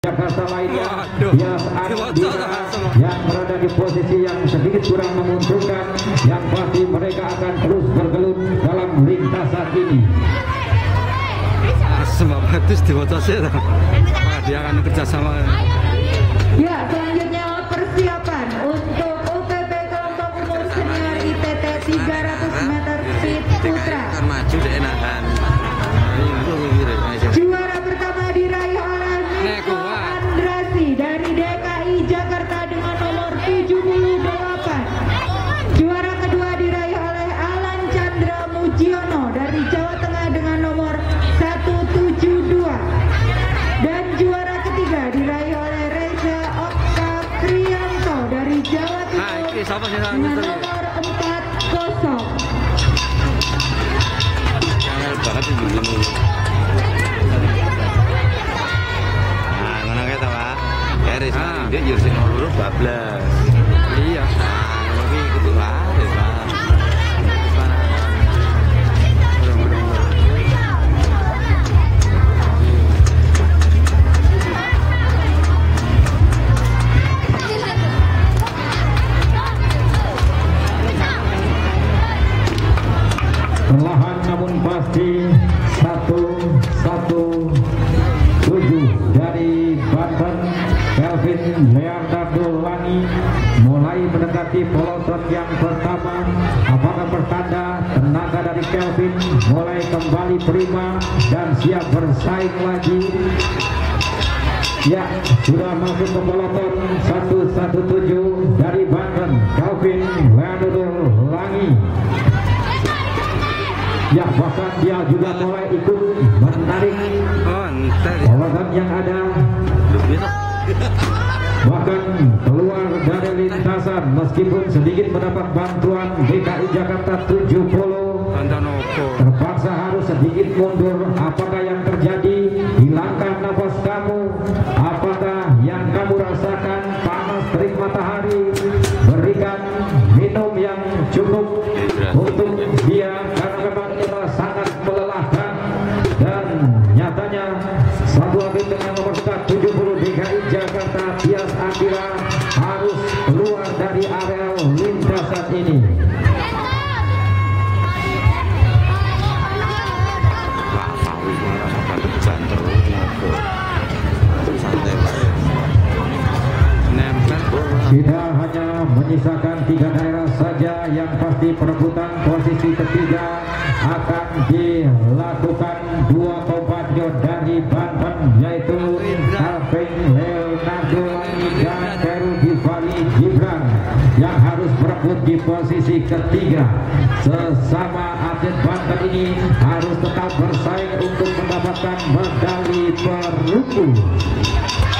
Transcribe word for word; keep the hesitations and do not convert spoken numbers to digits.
Jakarta lainnya Tias Andira yang berada di posisi yang sedikit kurang menguntungkan, yang pasti mereka akan terus bergelut dalam lintasan ini. Semua bagus di motornya, dia akan kerjasama. Ya, selanjutnya persiapan untuk U P B kelompok umur senior I T T tiga ratus meter speed putra. Maju deh nahan. Juara pertama diraih oleh Niko Andrasi dari D K I Jakarta dengan nomor tujuh puluh delapan. Juara kedua diraih oleh Alan Chandra Mujiono dari Jawa Tengah dengan nomor seratus tujuh puluh dua. Dan juara ketiga diraih oleh Reza Okta Priyanto dari Jawa Timur dengan nomor empat puluh. Jangan banget ini. Nah, mana kita Pak? Garis dia jursin nomor bablas. Iya. Nah, tapi itu baris Pak. Perlahan namun pasti satu satu tujuh dari Banten, Kelvin Leonardo Lani mulai mendekati peloton yang pertama. Apakah pertanda tenaga dari Kelvin mulai kembali prima dan siap bersaing lagi? Ya, sudah masuk ke peloton satu satu tujuh dari Banten, Kelvin Leonardo Lani. Ya, bahkan dia juga mulai ikut menarik peloton yang ada, bahkan keluar dari lintasan meskipun sedikit mendapat bantuan D K I Jakarta tujuh puluh, terpaksa harus sedikit mundur. Apakah yang terjadi? Hilangkan nafas kamu. Apakah yang kamu rasakan panas terik matahari? Berikan minum yang cukup untuk dia, karena memang itu sangat melelahkan. Dan nyatanya satu atlet dengan nomor tujuh puluh D K I Jakarta, Tias Andira, harus keluar dari area lintasan ini. Kita hanya menyisakan tiga daerah saja, yang pasti perebutan posisi ketiga akan dilakukan dua kompetitor dari Banten, yaitu Kelvin Leonardo Lani dan Heru Divali Gibran, yang harus berebut di posisi ketiga. Sesama atlet Banten ini harus tetap bersaing untuk mendapatkan medali perunggu.